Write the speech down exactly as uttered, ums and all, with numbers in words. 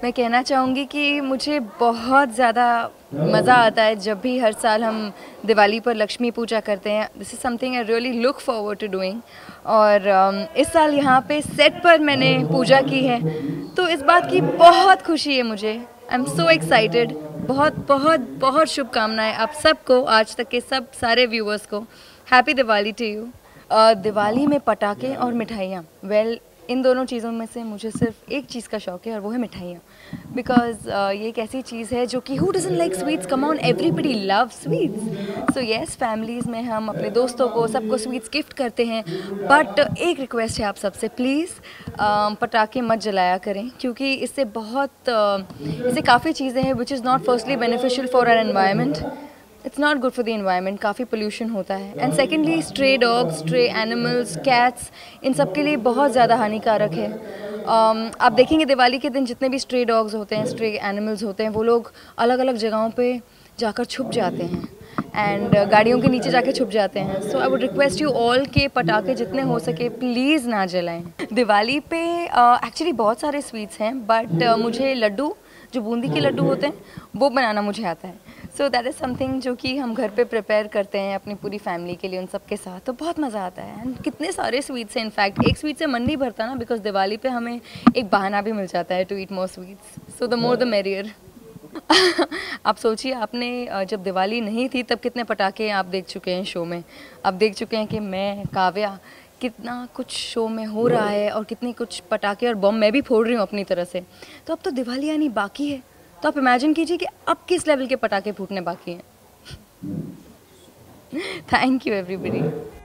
मैं कहना चाहूँगी कि मुझे बहुत ज़्यादा मज़ा आता है जब भी हर साल हम दिवाली पर लक्ष्मी पूजा करते हैं। This is something I really look forward to doing. और um, इस साल यहाँ पे सेट पर मैंने पूजा की है, तो इस बात की बहुत खुशी है मुझे। I am so excited. बहुत बहुत बहुत शुभकामनाएं आप सबको, आज तक के सब सारे व्यूअर्स को। Happy Diwali to you. Diwali में पटाखे और मिठाइयाँ, वेल इन दोनों चीज़ों में से मुझे सिर्फ एक चीज़ का शौक़ है और वो है मिठाइयाँ। बिकॉज uh, ये एक ऐसी चीज़ है जो कि who doesn't like sweets, come on everybody love sweets. So yes, families में हम अपने दोस्तों को सबको स्वीट्स गिफ्ट करते हैं, बट एक रिक्वेस्ट है आप सबसे, प्लीज़ uh, पटाखे मत जलाया करें, क्योंकि इससे बहुत uh, इससे काफ़ी चीज़ें हैं which is not firstly beneficial for our environment. It's not good for the environment, काफ़ी पोल्यूशन होता है। And secondly stray dogs, stray animals, cats, इन सब के लिए बहुत ज़्यादा हानिकारक है। um, आप देखेंगे दिवाली के दिन जितने भी स्ट्रे डॉग्स होते हैं, स्ट्रे एनिमल्स होते हैं, वो लोग अलग अलग जगहों पे जाकर छुप जाते हैं एंड uh, गाड़ियों के नीचे जाके छुप जाते हैं। So I would request you all के पटाखे जितने हो सके प्लीज़ ना जलाएं। दिवाली पे एक्चुअली uh, बहुत सारे स्वीट्स हैं, बट uh, मुझे लड्डू, जो बूंदी के लड्डू होते हैं, वो बनाना मुझे आता है। सो दैट इज़ समथिंग जो कि हम घर पे प्रिपेयर करते हैं अपनी पूरी फैमिली के लिए, उन सब के साथ, तो बहुत मज़ा आता है। एंड कितने सारे स्वीट्स हैं, इनफैक्ट एक स्वीट से मन नहीं भरता ना, बिकॉज दिवाली पे हमें एक बहाना भी मिल जाता है to eat more sweets, so the more the merrier. आप सोचिए, आपने जब दिवाली नहीं थी तब कितने पटाखे आप देख चुके हैं शो में। आप देख चुके हैं कि मैं, काव्या, कितना कुछ शो में हो रहा है और कितनी कुछ पटाखे और बम मैं भी फोड़ रही हूँ अपनी तरह से। तो अब तो दिवाली आनी बाकी है, तो आप इमेजिन कीजिए कि अब किस लेवल के पटाखे फूटने बाकी हैं। Thank you everybody.